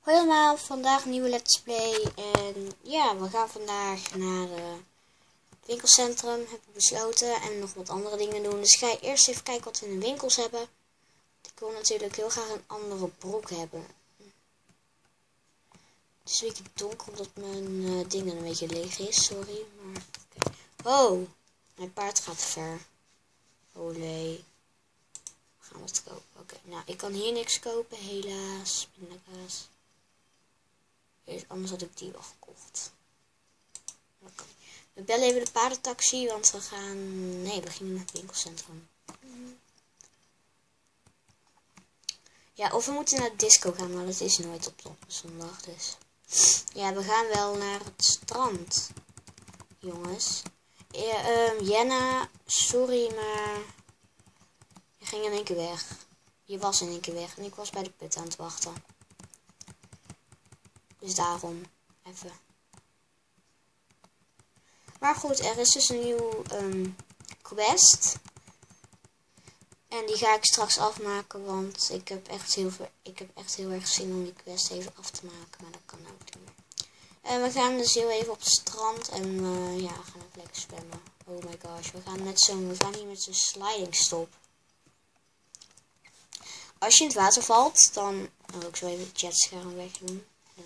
Hoi allemaal, vandaag een nieuwe Let's Play en ja, we gaan vandaag naar het winkelcentrum, heb ik besloten, en nog wat andere dingen doen. Dus ik ga eerst even kijken wat we in de winkels hebben. Ik wil natuurlijk heel graag een andere broek hebben. Het is een beetje donker omdat mijn dingen een beetje leeg is, sorry. Maar, okay. Oh, mijn paard gaat ver. Olé. We gaan wat kopen. Oké, nou ik kan hier niks kopen, helaas. Pindakaas. Anders had ik die wel gekocht. Okay. We bellen even de paardentaxi, want we gaan... Nee, we gingen naar het winkelcentrum. Ja, of we moeten naar de disco gaan, maar dat is nooit op zondag, dus... Ja, we gaan wel naar het strand. Jongens. Jenna, sorry, maar... Je ging in één keer weg. Je was in één keer weg en ik was bij de put aan het wachten. Dus daarom, even. Maar goed, er is dus een nieuw quest. En die ga ik straks afmaken, want ik heb echt heel erg zin om die quest even af te maken. Maar dat kan ook niet meer. En we gaan dus heel even op het strand en ja, we gaan even lekker zwemmen. Oh my gosh, we gaan hier met zo'n sliding stop. Als je in het water valt, dan wil ik zo even het jetscherm wegdoen. Ja.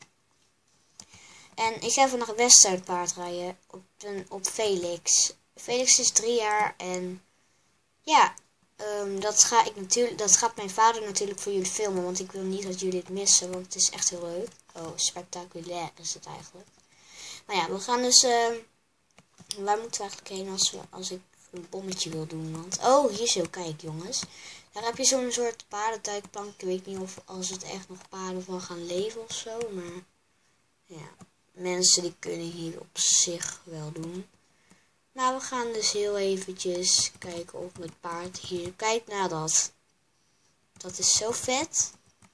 En ik ga even naar Westerpaard rijden op Felix. Felix is 3 jaar en ja, dat gaat mijn vader natuurlijk voor jullie filmen, want ik wil niet dat jullie het missen, want het is echt heel leuk. Oh, spectaculair is het eigenlijk. Maar ja, we gaan dus, waar moeten we eigenlijk heen als ik een bommetje wil doen? Want, oh, hier zo, kijk jongens. Daar heb je zo'n soort paardentuikplank. Ik weet niet of als het echt nog paarden van gaan leven of zo, maar ja. Mensen die kunnen hier op zich wel doen. Maar we gaan dus heel eventjes kijken of het paard hier... Kijk naar dat. Dat is zo vet.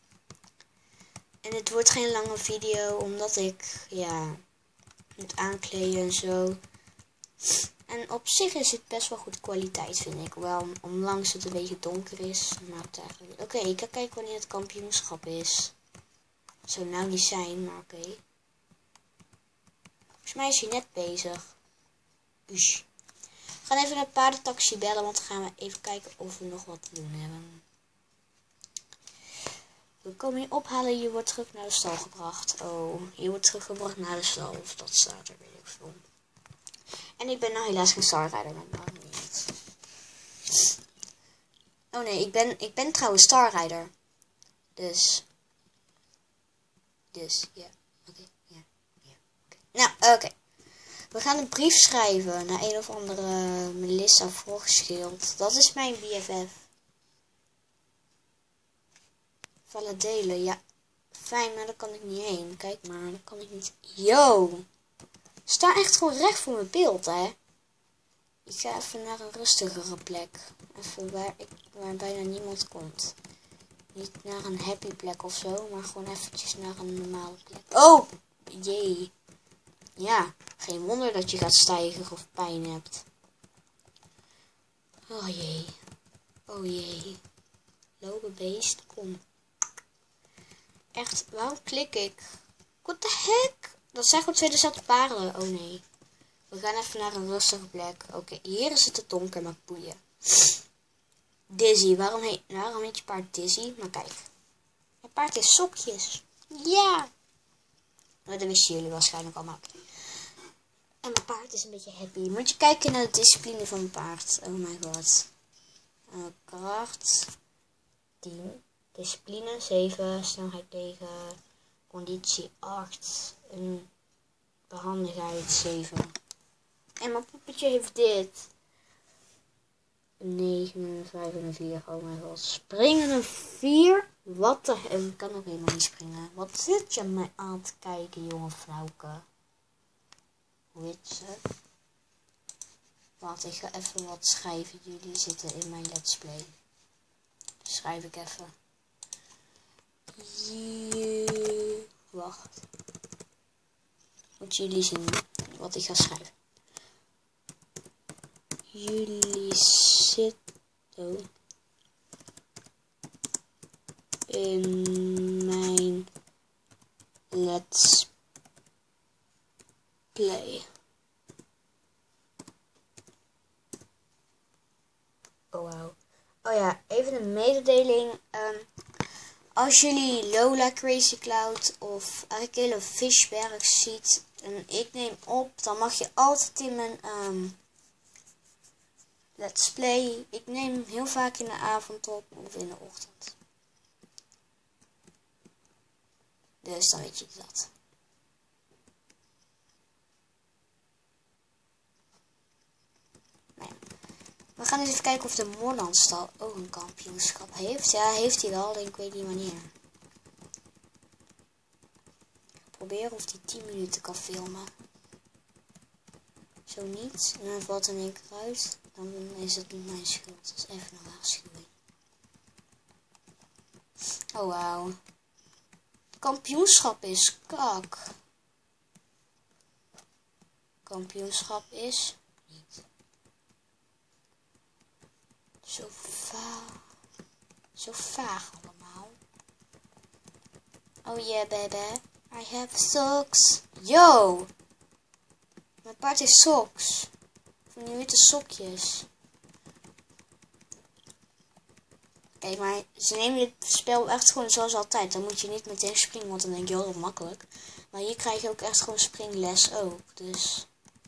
En het wordt geen lange video, omdat ik, ja, moet aankleden en zo. En op zich is het best wel goed kwaliteit, vind ik. Wel, ondanks het een beetje donker is. Maakt het eigenlijk niet. Oké, ik ga kijken wanneer het kampioenschap is. Zou nou niet zijn, maar oké. Volgens mij is hij net bezig. Ush. We gaan even naar de paardentaxi bellen, want dan gaan we even kijken of we nog wat te doen hebben. We komen je ophalen, je wordt terug naar de stal gebracht. Oh, je wordt teruggebracht naar de stal, of dat staat er, weet ik veel. En ik ben nou helaas geen starrijder, maar waarom niet? Oh nee, ik ben trouwens starrijder. Dus, ja, oké, ja, oké. Nou, oké. We gaan een brief schrijven naar een of andere Melissa Vrogschild. Dat is mijn BFF. Valladelen, ja. Fijn, maar daar kan ik niet heen. Kijk maar, daar kan ik niet. Yo! Sta echt gewoon recht voor mijn beeld, hè. Ik ga even naar een rustigere plek. Even waar bijna niemand komt. Niet naar een happy plek of zo, maar gewoon eventjes naar een normale plek. Oh! Jee. Ja, geen wonder dat je gaat stijgen of pijn hebt. Oh jee. Oh jee. Lopen beest, kom. Echt, waarom klik ik? What the heck? Dat zijn gewoon 2 dezelfde paarden. Oh nee. We gaan even naar een rustige plek. Oké, hier is het te donker, maar boeien. Dizzy, waarom heet je paard Dizzy? Maar kijk. Mijn paard heeft sokjes. Ja! Nou, dat wisten jullie waarschijnlijk allemaal. En mijn paard is een beetje happy. Moet je kijken naar de discipline van mijn paard. Oh my god. Kracht 10. Discipline 7. Snelheid 9. Conditie 8. En behandigheid 7. En mijn poppetje heeft dit. Een 9, een 5 en een 4. Oh my god. Springen een 4? Wat de... Ik kan ook helemaal niet springen. Wat zit je mij aan te kijken, jonge vrouwke? Hoe heet ze? Wacht, ik ga even wat schrijven. Jullie zitten in mijn let's play. Dus schrijf ik even. Wacht. Moet jullie zien wat ik ga schrijven. Jullie zitten in mijn Let's play. Oh wow. Oh ja, even een mededeling. Als jullie Lola Crazy Cloud of Arkele Fishberg ziet en ik neem op, dan mag je altijd in mijn Let's Play. Ik neem heel vaak in de avond op of in de ochtend. Dus dan weet je dat. Nou ja. We gaan eens even kijken of de Moorlandstal ook een kampioenschap heeft. Ja, heeft hij wel, alleen ik weet niet wanneer. Proberen of die 10 minuten kan filmen. Zo niet. En dan valt er in één keer uit. Dan is het niet mijn schuld. Dat is even een waarschuwing. Oh wauw. Het kampioenschap is kak. Kampioenschap is niet. Zo vaag allemaal. Oh yeah baby. I have socks. Yo! Mijn paard heeft socks. Van die witte sokjes. Kijk, maar ze nemen dit spel echt gewoon zoals altijd. Dan moet je niet meteen springen, want dan denk je, oh, dat makkelijk. Maar hier krijg je ook echt gewoon springles ook. Dus.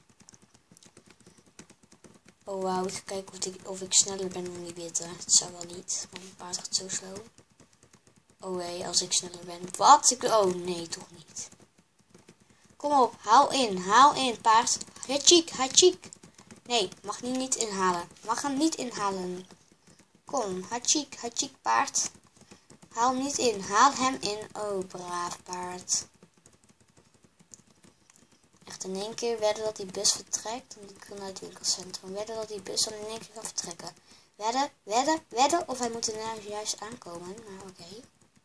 Oh wauw, ik ga kijken of ik sneller ben dan die witte. Het zou wel niet, want mijn paard gaat zo slow. Oh nee, als ik sneller ben. Wat? Oh nee, toch niet. Kom op, haal in, paard. Hachik. Nee, mag niet inhalen. Mag hem niet inhalen. Kom, hachik, paard. Haal hem niet in, haal hem in. Oh, braaf paard. Echt in één keer wedden dat die bus vertrekt. Want ik kan naar het winkelcentrum. Wedden dat die bus dan in één keer gaat vertrekken. Wedden. Of hij moet er nou juist aankomen. Nou, oké.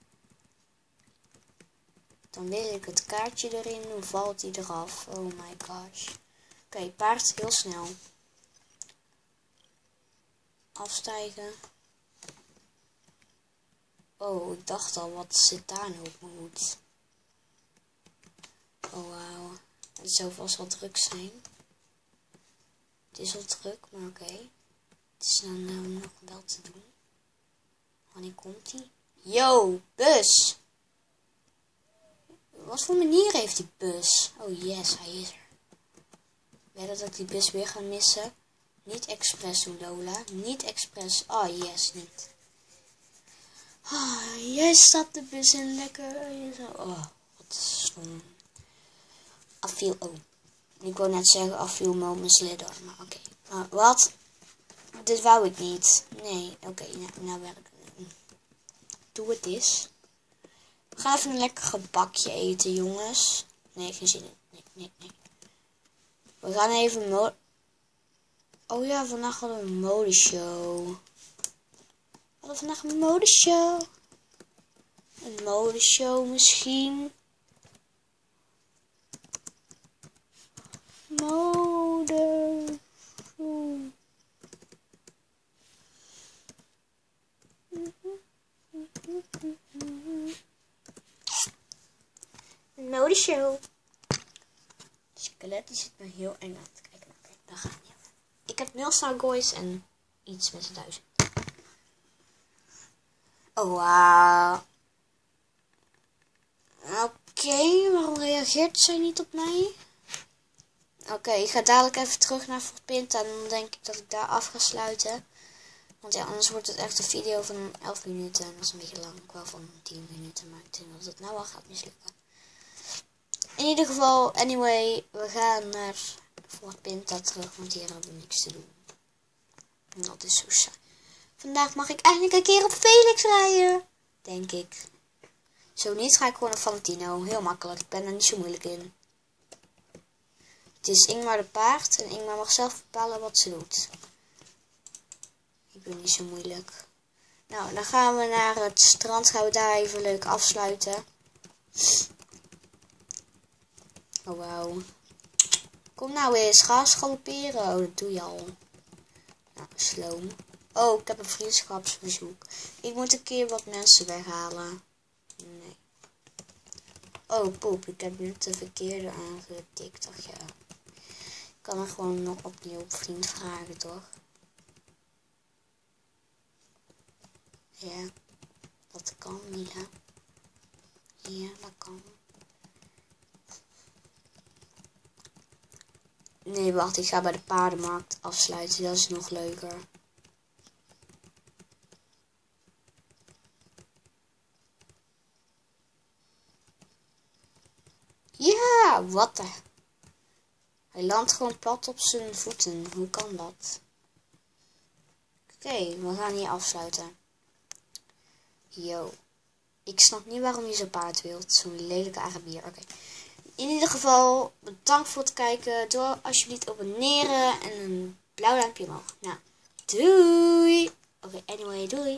Dan wil ik het kaartje erin doen, valt hij eraf. Oh my gosh. Oké, paard heel snel. Afstijgen. Oh, ik dacht al, wat zit daar nou op mijn hoed? Oh wauw. Het zou vast wel druk zijn. Het is wel druk, maar oké. Het is dan nog wel te doen. Wanneer komt hij? Yo, bus! Wat voor manier heeft die bus? Oh yes, hij is er. Weet dat ik die bus weer ga missen? Niet expres doen, Lola. Niet expres. Oh yes, niet. Oh, jij staat de bus in lekker. Oh, wat stom. Ik wou net zeggen afviel moments later, maar oké. Wat? Dit wou ik niet. Nee, oké, nou werkt het. Doe het eens. We gaan even een lekker gebakje eten, jongens. Nee, geen zin in. Nee. We gaan even Oh ja, vandaag hadden we een modeshow. Een modeshow misschien. Modeshow. Een modeshow. Het skelet die zit me heel eng aan te kijken. Oké, daar gaat het niet over. Ik heb Milstar Goys en iets met 1000. Oh, wauw. Oké, waarom reageert zij niet op mij? Oké, ik ga dadelijk even terug naar Fort Pinta en dan denk ik dat ik daar af ga sluiten. Want ja, anders wordt het echt een video van 11 minuten en dat is een beetje lang. Ik wel van 10 minuten, maar ik denk dat het nou wel gaat mislukken. In ieder geval, anyway, we gaan naar Fort Pinta terug, want hier hebben we niks te doen. En dat is zo saai. Vandaag mag ik eindelijk een keer op Felix rijden, denk ik. Zo niet ga ik gewoon naar Valentino. Heel makkelijk, ik ben er niet zo moeilijk in. Het is Ingmar de paard en Ingmar mag zelf bepalen wat ze doet. Ik ben niet zo moeilijk. Nou, dan gaan we naar het strand, gaan we daar even leuk afsluiten. Oh wauw. Kom nou eens, ga eens galopperen. Oh, dat doe je al. Nou, sloom. Oh, ik heb een vriendschapsbezoek. Ik moet een keer wat mensen weghalen. Nee. Oh, poep. Ik heb net de verkeerde aangetikt. Ach ja. Ik kan er gewoon nog opnieuw op vriend vragen, toch? Ja. Dat kan, Mila. Ja, dat kan. Nee, wacht. Ik ga bij de paardenmarkt afsluiten. Dat is nog leuker. Ja, wat de... Hij landt gewoon plat op zijn voeten. Hoe kan dat? Oké, we gaan hier afsluiten. Yo. Ik snap niet waarom je zo'n paard wilt. Zo'n lelijke Arabier. Oké. In ieder geval, bedankt voor het kijken. Doe alsjeblieft abonneren en een blauw duimpje omhoog. Nou, doei! Oké, anyway, doei!